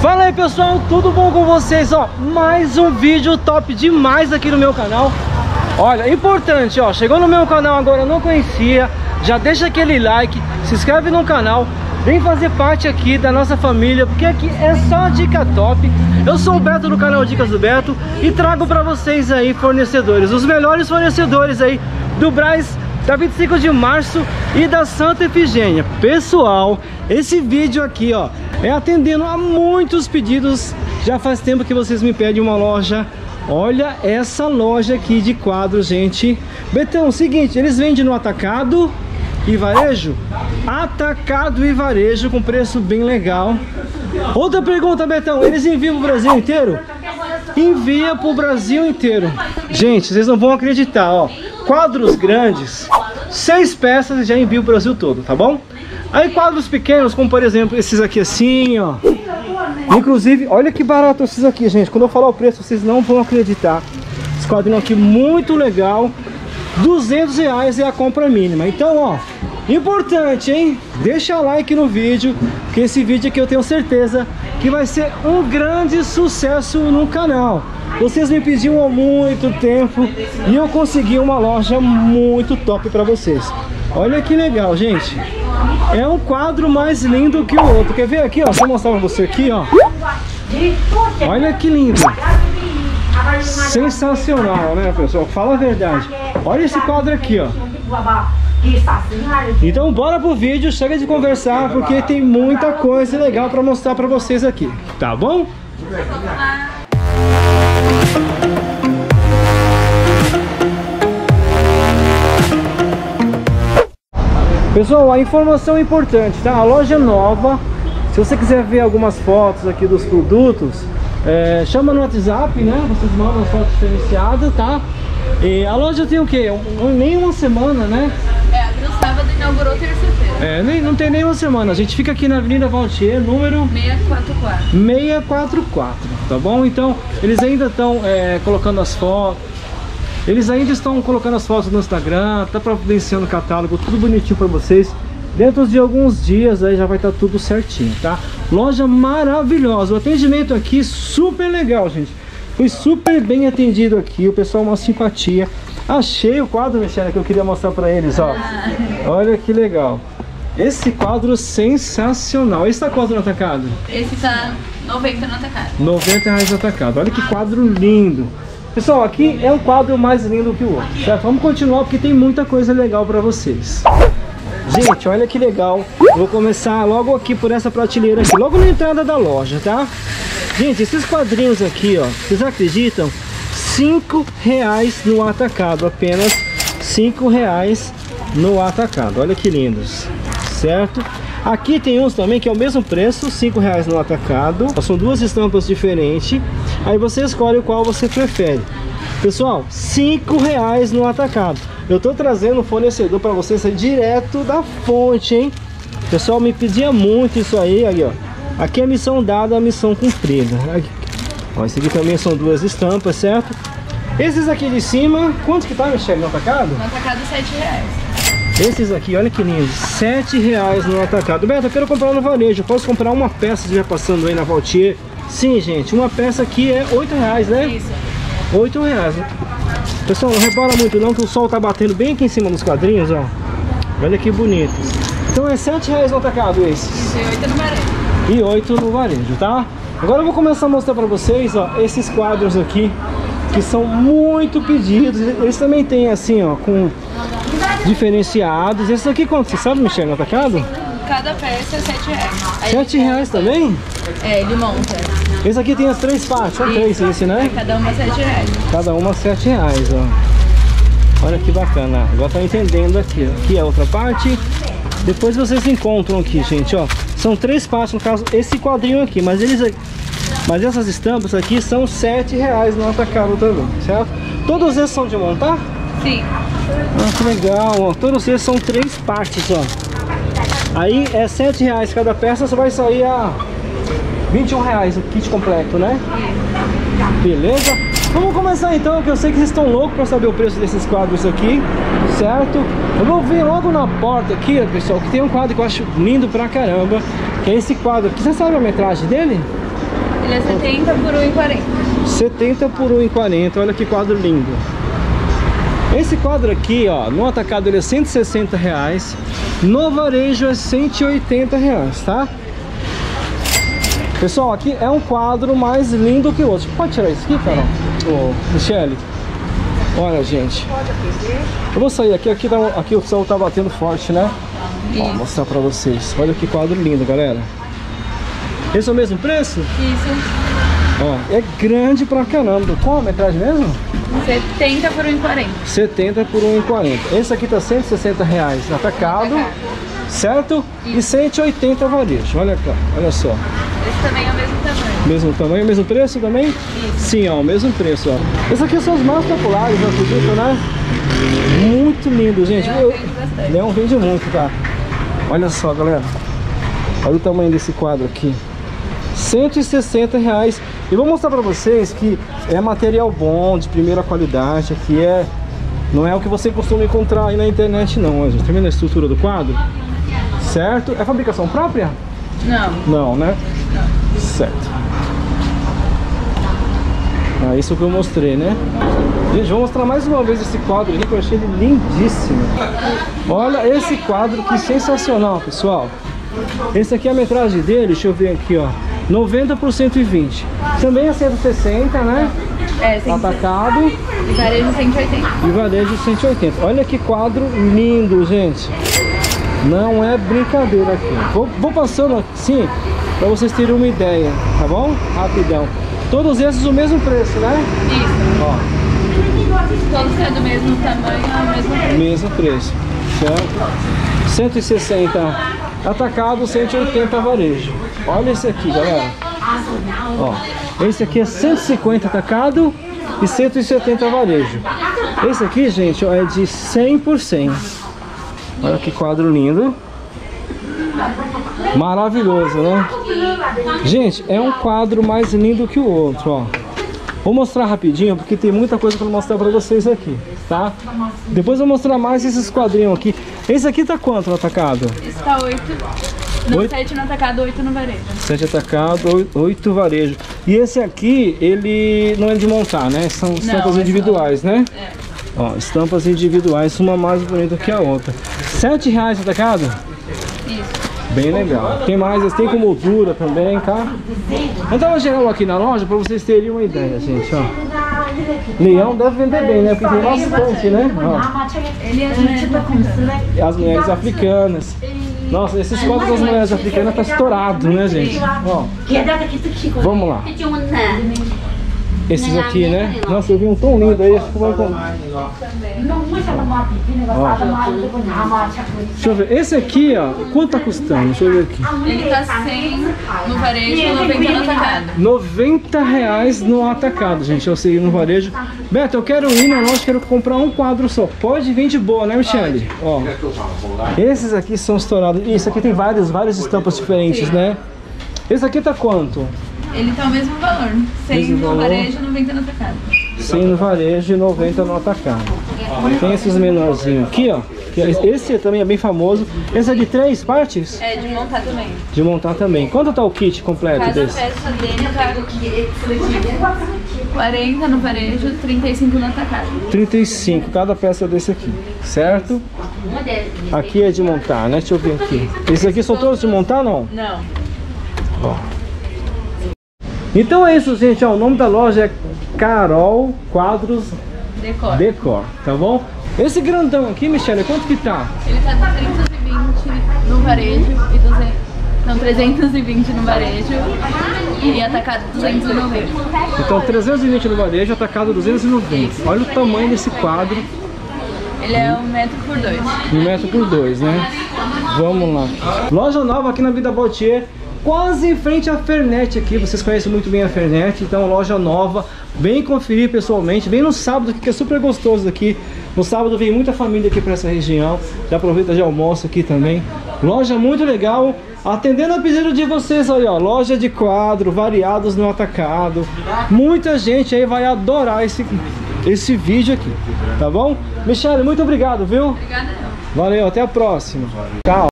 Fala aí pessoal, tudo bom com vocês? Ó, mais um vídeo top demais aqui no meu canal. Olha, importante, ó, chegou no meu canal agora, não conhecia, já deixa aquele like, se inscreve no canal, vem fazer parte aqui da nossa família, porque aqui é só dica top. Eu sou o Beto do canal Dicas do Beto e trago pra vocês aí fornecedores, os melhores fornecedores aí do Brás, da 25 de março e da Santa Efigênia. Pessoal, esse vídeo aqui, ó, é atendendo a muitos pedidos. Já faz tempo que vocês me pedem uma loja. Olha essa loja aqui de quadros, gente. Betão, seguinte, eles vendem no atacado e varejo? Atacado e varejo com preço bem legal. Outra pergunta, Betão, eles enviam pro Brasil inteiro? Envia pro Brasil inteiro. Gente, vocês não vão acreditar, ó. Quadros grandes, 6 peças, já envio pro Brasil todo, tá bom? Aí quadros pequenos, como por exemplo esses aqui assim, ó. Inclusive, olha que barato esses aqui, gente. Quando eu falar o preço, vocês não vão acreditar. Esse quadrinho aqui muito legal, R$200 é a compra mínima. Então, ó, importante, hein? Deixa like no vídeo, porque esse vídeo aqui eu tenho certeza que vai ser um grande sucesso no canal. Vocês me pediam há muito tempo e eu consegui uma loja muito top para vocês. Olha que legal, gente. É um quadro mais lindo que o outro. Quer ver aqui, ó? Deixa eu mostrar para você aqui, ó. Olha que lindo. Sensacional, né, pessoal? Fala a verdade. Olha esse quadro aqui, ó. Então bora pro vídeo, chega de conversar, porque tem muita coisa legal para mostrar para vocês aqui, tá bom? Pessoal, a informação é importante, tá? A loja é nova. Se você quiser ver algumas fotos aqui dos produtos, chama no WhatsApp, né? Vocês mandam as fotos diferenciadas, tá? E a loja tem o quê? Nem uma semana, né? Abriu sábado e inaugurou terça-feira. Não tem nem uma semana. A gente fica aqui na Avenida Valtier, número 644. 644, tá bom? Então, eles ainda estão colocando as fotos. Eles ainda estão colocando as fotos no Instagram, tá providenciando o catálogo, tudo bonitinho para vocês. Dentro de alguns dias aí já vai estar tudo certinho, tá? Loja maravilhosa, o atendimento aqui super legal, gente. Fui super bem atendido aqui, o pessoal uma simpatia. Achei o quadro, Michelle, que eu queria mostrar para eles, ó. Olha que legal. Esse quadro sensacional. Esse tá quanto no atacado? Esse tá 90 no atacado. R$90 no atacado. Olha que quadro lindo. Pessoal, aqui é um quadro mais lindo que o outro, certo? Vamos continuar porque tem muita coisa legal para vocês. Gente, olha que legal. Vou começar logo aqui por essa prateleira aqui, logo na entrada da loja, tá? Gente, esses quadrinhos aqui, ó, vocês acreditam? R$5 no atacado, apenas R$5 no atacado. Olha que lindos, certo? Aqui tem uns também que é o mesmo preço, R$5 no atacado. São duas estampas diferentes. Aí você escolhe qual você prefere. Pessoal, R$5 no atacado. Eu tô trazendo um fornecedor para vocês direto da fonte, hein? O pessoal me pedia muito isso aí, ó. Aqui é missão dada, missão cumprida. Aqui. Ó, esse aqui também são duas estampas, certo? Esses aqui de cima, quanto que tá, Michelle, no atacado? No atacado, R$7. Esses aqui, olha que lindo, R$7 no atacado. Beto, eu quero comprar no varejo, eu posso comprar uma peça já passando aí na Valtier? Sim, gente, uma peça aqui é R$8, né? Isso. R$8. Pessoal, não repara muito não que o sol tá batendo bem aqui em cima dos quadrinhos, ó. Olha que bonitos. Então é R$7 no atacado esses. Isso, e 8 no varejo. E 8 no varejo, tá? Agora eu vou começar a mostrar pra vocês, ó, esses quadros aqui, que são muito pedidos. Eles também tem assim, ó, com diferenciados. Esses aqui quanto? Você sabe, Michelle, no atacado? Cada peça é R$7. R$7 também? Ele monta. Esse aqui tem as 3 partes, são 3 esse, né? Cada uma R$7. Cada uma R$7, ó. Olha que bacana. Agora tá entendendo aqui, ó. Aqui é outra parte. Depois vocês encontram aqui, gente, ó. São 3 partes, no caso, esse quadrinho aqui. Mas essas estampas aqui são R$7 no atacado também, certo? Todos esses são de montar? Sim. Ah, que legal, ó. Todos esses são 3 partes, ó. Aí é R$7 cada peça, só vai sair a R$21 o kit completo, né? Beleza? Vamos começar então, que eu sei que vocês estão loucos para saber o preço desses quadros aqui, certo? Eu vou vir logo na porta aqui, ó, pessoal, que tem um quadro que eu acho lindo pra caramba, que é esse quadro aqui. Você sabe a metragem dele? Ele é 70 por 1,40. 70 por 1,40. Olha que quadro lindo. Esse quadro aqui, ó, no atacado ele é R$160. No varejo é R$180, tá? Pessoal, aqui é um quadro mais lindo que o outro. Pode tirar isso aqui, Carol? Ô, Michele. Olha, gente. Eu vou sair aqui. Aqui o sol tá batendo forte, né? Ó, vou mostrar pra vocês. Olha que quadro lindo, galera. Esse é o mesmo preço? Isso. Ó, é grande pra caramba. Qual a metragem mesmo? 70 por 1,40. 70 por 1,40. Esse aqui tá R$160 no atacado, certo? E 180 varejo. Olha cá, olha só. Esse também é o mesmo tamanho. Mesmo tamanho, mesmo preço também? Isso. Sim, ó, o mesmo preço, ó. Esses aqui são os mais populares, eu acredito, né? Muito lindo, gente. Leão vende muito, tá? Olha só, galera. Olha o tamanho desse quadro aqui. R$160. E vou mostrar pra vocês que é material bom, de primeira qualidade. Aqui não é o que você costuma encontrar aí na internet, não. Olha, tá vendo a estrutura do quadro? Certo? É fabricação própria? Não. Não, né? Não. Certo. É isso que eu mostrei, né? Gente, vou mostrar mais uma vez esse quadro aqui que eu achei ele lindíssimo. Olha esse quadro, que sensacional, pessoal. Esse aqui é a metragem dele, deixa eu ver aqui, ó. 90 por 120. Também é 160, né? É, 160. Atacado. E varejo 180. E varejo 180. Olha que quadro lindo, gente. Não é brincadeira aqui. Vou passando assim para vocês terem uma ideia, tá bom? Rapidão. Todos esses o mesmo preço, né? Isso. Ó. Todos sendo do mesmo tamanho, é o mesmo preço. Mesmo preço, certo? 160 atacado, 180 varejo. Olha esse aqui, galera. Ó, esse aqui é 150 atacado e 170 varejo. Esse aqui, gente, ó, é de 100 por 100. Olha que quadro lindo. Maravilhoso, né? Gente, é um quadro mais lindo que o outro, ó. Vou mostrar rapidinho, porque tem muita coisa para mostrar para vocês aqui, tá? Depois eu vou mostrar mais esses quadrinhos aqui. Esse aqui tá quanto no atacado? Esse tá 8. No 7 no atacado, 8 no varejo. 7 atacado, 8 varejo. E esse aqui, ele não é de montar, né? São estampas individuais, né? É. Ó, estampas individuais, uma mais bonita que a outra. R$7 atacado? Isso. Bem legal. Tem mais, eles têm com moldura também, tá? Vou dar uma geral aqui na loja para vocês terem uma ideia, gente, ó. Leão deve vender bem, né? Porque tem bastante, né? Ó. Ele é as mulheres africanas. As mulheres africanas. Nossa, esses quadros das mulheres africanas tá estourado, né, gente? Ó. Vamos lá. Esses aqui, né? Nossa, eu vi um tão lindo aí. Acho que vai comprar. Deixa eu ver. Esse aqui, ó, quanto tá custando? Deixa eu ver aqui. Ele tá 100 no varejo e 90 no atacado. R$90 no atacado, gente. Eu sei no varejo. Beto, eu quero ir na loja, quero comprar um quadro só. Pode vir de boa, né, Michele? Ó. Esses aqui são estourados. Isso aqui tem várias estampas diferentes, né? Esse aqui tá quanto? Ele tá o mesmo valor. 100 no varejo e 90 no atacado. 100 no varejo e 90 no atacado. Tem esses menorzinhos aqui, ó. Esse também é bem famoso. Esse é de 3 partes? É, de montar também. De montar também. Quanto tá o kit completo Cada desse? peça dele tá 40 no varejo, 35 no atacado. 35 cada peça desse aqui, certo? Aqui é de montar, né? Deixa eu ver aqui. Esses aqui são todos de montar, não? Não. Ó. Então é isso, gente, ó, o nome da loja é Carol Quadros Decor, tá bom? Esse grandão aqui, Michele, quanto que tá? Ele tá 320 no varejo e 200, não, 320 no varejo e atacado 290. Então 320 no varejo, atacado 290. Olha o tamanho desse quadro. Ele é 1 metro por 2. 1 metro por 2, né? Vamos lá. Loja nova aqui na Vida Boutier. Quase em frente à Fernet aqui, vocês conhecem muito bem a Fernet, então loja nova, vem conferir pessoalmente, vem no sábado aqui que é super gostoso aqui. No sábado vem muita família aqui para essa região, já aproveita de almoço aqui também. Loja muito legal, atendendo a pedido de vocês aí, ó, loja de quadro, variados no atacado. Muita gente aí vai adorar esse vídeo aqui, tá bom? Michele, muito obrigado, viu? Obrigada. Valeu, até a próxima. Tchau.